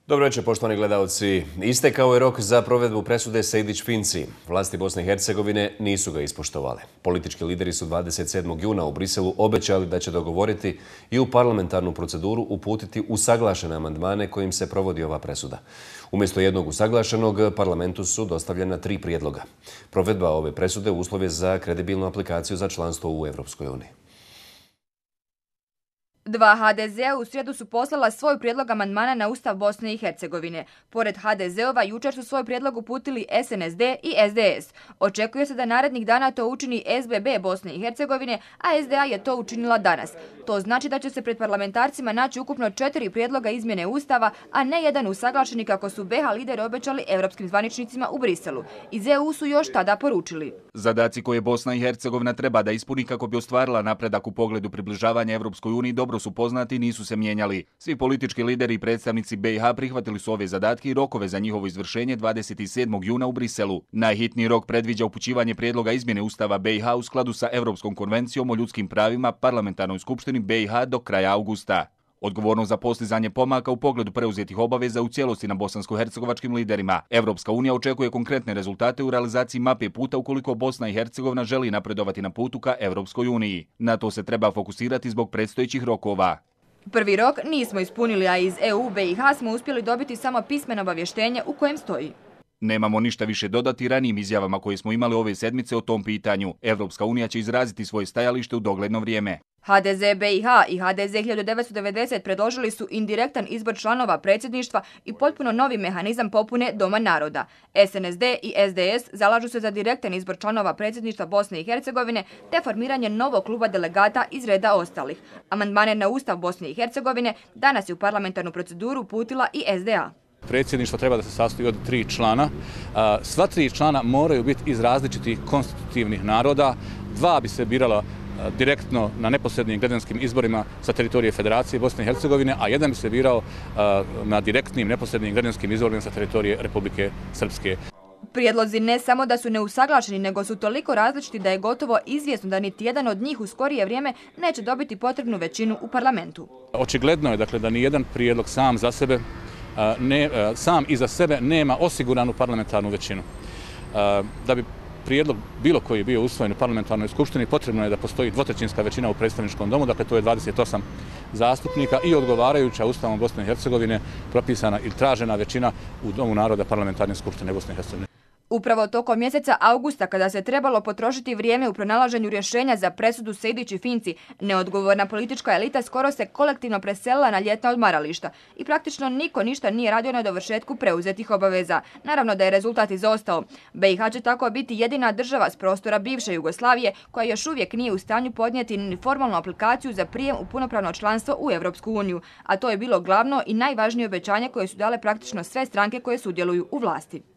Dobro večer, poštovani gledalci. Istekao je rok za provedbu presude Sejdić-Finci. Vlasti Bosne i Hercegovine nisu ga ispoštovale. Politički lideri su 27. juna u Briselu obećali da će dogovoriti i u parlamentarnu proceduru uputiti usaglašene amandmane kojim se provodi ova presuda. Umjesto jednog usaglašenog, parlamentu su dostavljena 3 prijedloga. Provedba ove presude uslov je za kredibilnu aplikaciju za članstvo u Evropskoj uniji. Dva HDZ-a u srijedu su poslala svoj prijedlog amandmana na Ustav Bosne i Hercegovine. Pored HDZ-ova, jučer su svoj prijedlog uputili SNSD i SDS. Očekuje se da narednih dana to učini SBB Bosne i Hercegovine, a SDA je to učinila danas. To znači da će se pred parlamentarcima naći ukupno 4 prijedloga izmjene Ustava, a ne jedan usaglašeni kako su BiH lideri obećali europskim zvaničnicima u Briselu. Iz EU su još tada poručili: zadaci koje Bosna i Hercegovina treba da ispuni kako bi ostvarila napredak u pogledu približavanja Evropskoj uniji dobro su poznati i nisu se mijenjali. Svi politički lideri i predstavnici BiH prihvatili su ove zadatke i rokove za njihovo izvršenje 27. juna u Briselu. Najhitniji rok predviđa upućivanje prijedloga izmjene Ustava BiH u skladu sa Europskom konvencijom o ljudskim pravima Parlamentarnoj skupštini BiH do kraja augusta. Odgovornost za postizanje pomaka u pogledu preuzetih obaveza u cijelosti na bosansko-hercegovačkim liderima. Evropska unija očekuje konkretne rezultate u realizaciji mape puta ukoliko Bosna i Hercegovina želi napredovati na putu ka Evropskoj uniji. Na to se treba fokusirati zbog predstojećih rokova. Prvi rok nismo ispunili, a iz EU BiH smo uspjeli dobiti samo pismeno obavještenje u kojem stoji: nemamo ništa više dodati ranijim izjavama koje smo imali ove sedmice o tom pitanju. Evropska unija će izraziti svoje stajalište u dogledno vrijeme. HDZ BiH i HDZ 1990 predložili su indirektan izbor članova predsjedništva i potpuno novi mehanizam popune Doma naroda. SNSD i SDS zalažu se za direktan izbor članova predsjedništva Bosne i Hercegovine te formiranje novog kluba delegata iz reda ostalih. Amandmane na Ustav Bosne i Hercegovine danas je u parlamentarnu proceduru uputila i SDA. Predsjedništvo treba da se sastoji od 3 člana. Sva 3 člana moraju biti iz različitih konstitutivnih naroda. 2 bi se birala direktno na neposrednim građanskim izborima sa teritorije Federacije Bosne i Hercegovine, a 1 bi se birao na direktnim neposrednim građanskim izborima sa teritorije Republike Srpske. Prijedlozi ne samo da su neusaglašeni, nego su toliko različiti da je gotovo izvjesno da niti jedan od njih u skorije vrijeme neće dobiti potrebnu većinu u parlamentu. Očigledno je da ni jedan prijedlog sam iza sebe nema osiguranu parlamentarnu većinu. Da bi prijedlog bilo koji bio usvojen u parlamentarnoj skupštini, potrebno je da postoji dvotrećinska većina u predstavničkom domu, dakle to je 28 zastupnika i odgovarajuća Ustavom Bosne i Hercegovine propisana i tražena većina u Domu naroda parlamentarne skupštine Bosne i Hercegovine. Upravo tokom mjeseca augusta, kada se trebalo potrošiti vrijeme u pronalaženju rješenja za presudu Sejdić i Finci, neodgovorna politička elita skoro se kolektivno preselila na ljetna odmarališta i praktično niko ništa nije radio na dovršetku preuzetih obaveza. Naravno da je rezultat izostao. BiH će tako biti jedina država s prostora bivše Jugoslavije koja još uvijek nije u stanju podnijeti ni formalnu aplikaciju za prijem u punopravno članstvo u Evropsku uniju, a to je bilo glavno i najvažnije obećanje koje su dale praktično sve stranke koje sudjeluju u vlasti.